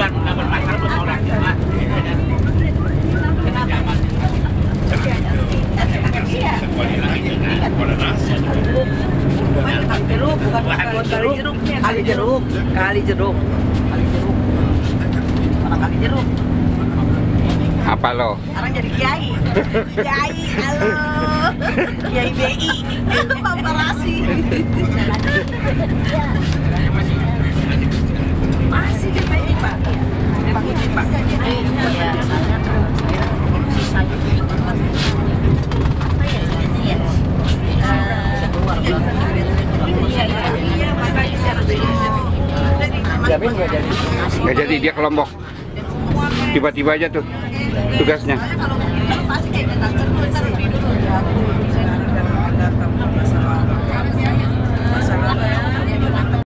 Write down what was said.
Kali jeruk. Orang kali jeruk. Apa lo? Sekarang jadi kiai. Kiai, halo. Kiai BI. Paparasi. Masih di BI, Pak. Pak. Iya. Jamin nggak jadi? Nggak jadi, dia ke Lombok. Tiba-tiba aja tuh tugasnya. Kalau pasti kayak kita terus lebih dulu.